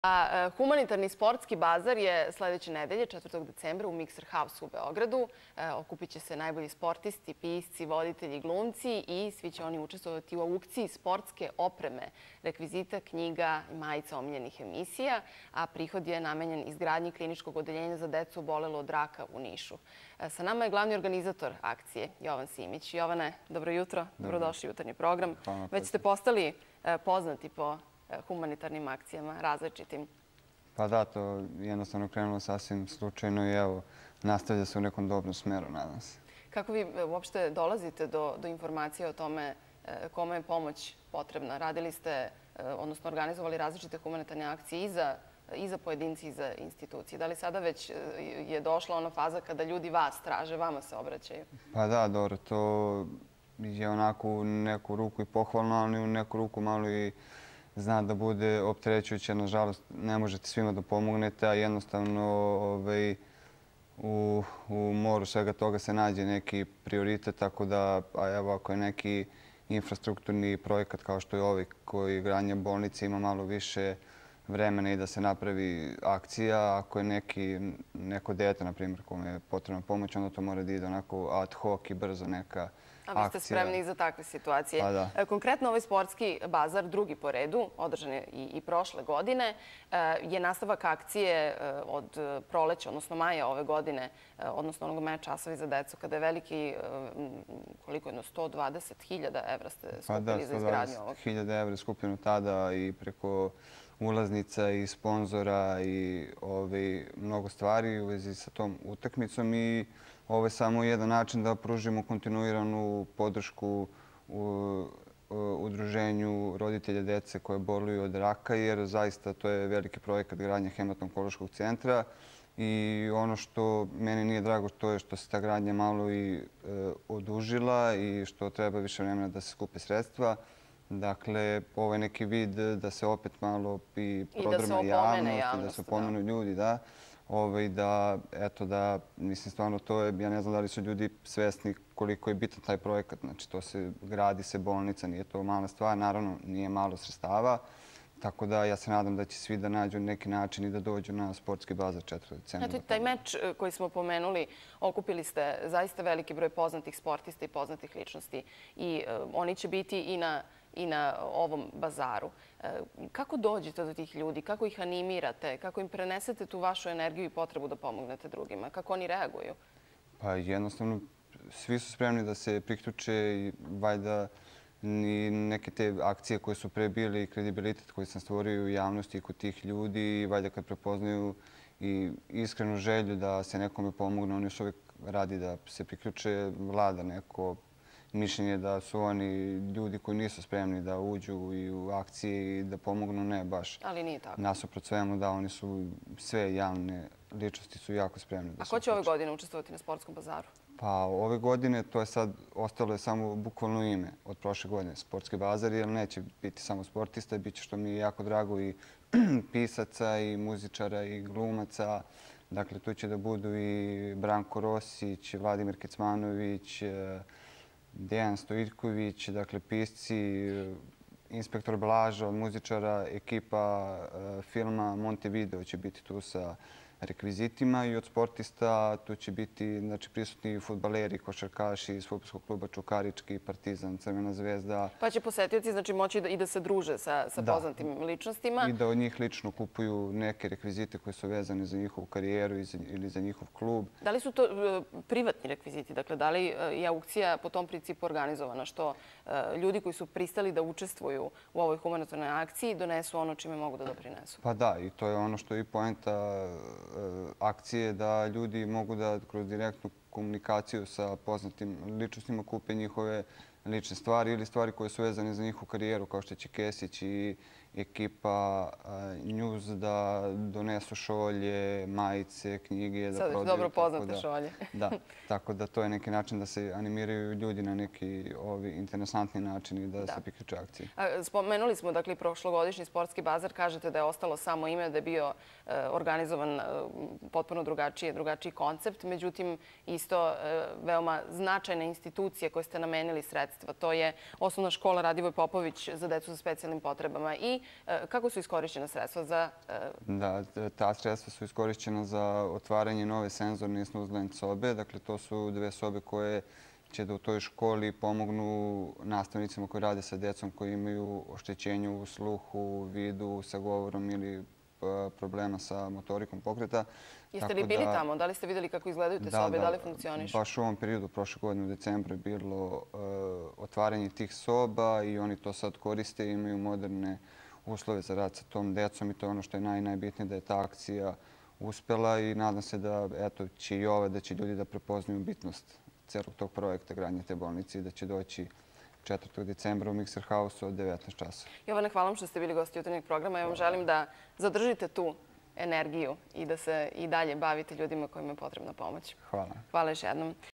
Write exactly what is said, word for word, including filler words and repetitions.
A humanitarni sportski bazar je sledeće nedelje, četvrtog decembra, u Mixer House u Beogradu. Okupit će se najbolji sportisti, pisci, voditelji, glumci i svi će oni učestvovati u aukciji sportske opreme, rekvizita, knjiga i majica omiljenih emisija, a prihod je namenjen izgradnji kliničkog odeljenja za decu obolelu od raka u Nišu. Sa nama je glavni organizator akcije, Jovan Simić. Jovane, dobro jutro, dobrodošli u jutarnji program. Već ste postali poznati po humanitarnim akcijama, različitim. Pa da, to jednostavno krenulo sasvim slučajno i evo, nastavlja se u nekom dobrom smeru, nadam se. Kako vi uopšte dolazite do, do informacije o tome kome je pomoć potrebna? Radili ste, odnosno organizovali različite humanitarne akcije i za, i za pojedinci i za institucije. Da li sada već je došla ona faza kada ljudi vas traže, vama se obraćaju? Pa da, dobro, to je onako u neku ruku i pohvalno, ali u neku ruku malo i zna da bude opterećujuće. Nažalost, ne možete svima da pomognete, a jednostavno ovaj, u, u moru svega toga se nađe neki prioritet, tako da, a evo, ako je neki infrastrukturni projekat kao što je ovaj koji gradnja bolnice, ima malo više vremena i da se napravi akcija. Ako je neki, neko dete, na primjer, kome je potrebna pomoć, onda to mora da ide onako ad hoc i brzo neka akcija. A vi ste spremni i za takve situacije. Pa da. Konkretno, ovaj sportski bazar, drugi po redu, održan je i, i prošle godine, je nastavak akcije od proleća, odnosno maja ove godine, odnosno onog maja Časovi za decu, kada je veliki, koliko jedno, sto dvadeset hiljada evra ste skupili za izgradnju ovog. Pa da, sto dvadeset hiljada evra je skupljeno tada i preko ulaznica i sponzora i ovaj, mnogo stvari u vezi sa tom utakmicom i ovo je samo jedan način da pružimo kontinuiranu podršku u udruženju roditelja dece koje boluju od raka, jer zaista to je veliki projekat gradnje hemato-onkološkog centra i ono što meni nije drago to je što se ta gradnja malo i e, odužila i što treba više vremena da se skupe sredstva. Dakle, ovo je neki vid da se opet malo i prodrma javnost i da se opomenu ljudi, da. Ovaj, da, eto da, mislim, stvarno to je, ja ne znam da li su ljudi svesni koliko je bitan taj projekat. Znači, to se, gradi se bolnica, nije to mala stvar, naravno nije malo sredstava. Tako da ja se nadam da će svi da nađu neki način i da dođu na sportski bazar četvrtog decembra. Znači, taj meč koji smo pomenuli, okupili ste zaista veliki broj poznatih sportista i poznatih ličnosti i uh, oni će biti i na i na ovom bazaru. Kako dođete do tih ljudi? Kako ih animirate? Kako im prenesete tu vašu energiju i potrebu da pomognete drugima? Kako oni reaguju? Pa jednostavno, svi su spremni da se priključe i valjda ni neke te akcije koje su pre bile i kredibilitet koji sam stvorio u javnosti i kod tih ljudi i valjda kad prepoznaju i iskrenu želju da se nekome pomogne, oni još uvijek radi da se priključe, vlada neko mišljenje da su oni ljudi koji nisu spremni da uđu i u akcije i da pomognu, ne baš. Ali nije tako. Nasuprot svemu da oni su sve javne ličnosti su jako spremni. A ko će ove godine učestvovati na sportskom bazaru? Pa ove godine to je sad ostalo je samo bukvalno ime od prošle godine. Sportski bazar, jer neće biti samo sportista, bit će što mi je jako drago i pisaca i muzičara i glumaca. Dakle, tu će da budu i Branko Rosić, Vladimir Kecmanović, Dejan Stojitković, dakle, pisci, inspektor Blaža od muzičara, ekipa filma Montevideo će biti tu sa rekvizitima i od sportista tu će biti znači, prisutni fudbaleri, košarkaši iz fudbalskog kluba Čukarički, Partizan, Crvena zvezda. Pa će posetioci znači, moći da, i da se druže sa, sa da. poznatim ličnostima. I da od njih lično kupuju neke rekvizite koje su vezane za njihovu karijeru i za, ili za njihov klub. Da li su to uh, privatni rekviziti? Dakle, da li uh, je aukcija po tom principu organizovana? Što uh, ljudi koji su pristali da učestvuju u ovoj humanitarnoj akciji donesu ono čime mogu da doprinesu? Pa da, i to je ono što je i poenta akcije da ljudi mogu da kroz direktnu komunikaciju sa poznatim ličnostima kupe njihove lične stvari ili stvari koje su vezane za njihovu karijeru, kao što će Kesić i ekipa News da donesu šolje, majice, knjige. Sad već dobro poznate šolje. Da, tako da to je neki način da se animiraju ljudi na neki ovi interesantni način i da se priključe akciji. Spomenuli smo, dakle, prošlogodišnji sportski bazar. Kažete da je ostalo samo ime, da je bio organizovan potpuno drugačiji, drugačiji koncept. Međutim, isto veoma značajne institucije koje ste namenili sredstva. To je Osnovna škola Radivoj Popović za decu sa specijalnim potrebama i Kako su iskorišćena sredstva za... Da, ta sredstva su iskorišćena za otvaranje nove senzorne i snuzland sobe. Dakle, to su dve sobe koje će da u toj školi pomognu nastavnicima koji rade sa djecom koji imaju oštećenje u sluhu, vidu, sa govorom ili problema sa motorikom pokreta. Jeste li bili tamo? Da li ste vidjeli kako izgledaju te sobe? Da li funkcionišu? Baš u ovom periodu, prošle godine u decembru, je bilo otvaranje tih soba i oni to sad koriste i imaju moderne uslove za rad sa tom djecom i to je ono što je najbitnije, da je ta akcija uspela i nadam se da će i ova, da će ljudi da prepoznaju bitnost celog tog projekta gradnje te bolnice i da će doći četvrtog decembra u Mixer House od devetnaest časova. Jovane, hvala vam što ste bili gosti jutarnjeg programa. Ja vam želim da zadržite tu energiju i da se i dalje bavite ljudima kojima je potrebna pomoć. Hvala. Hvala još jednom.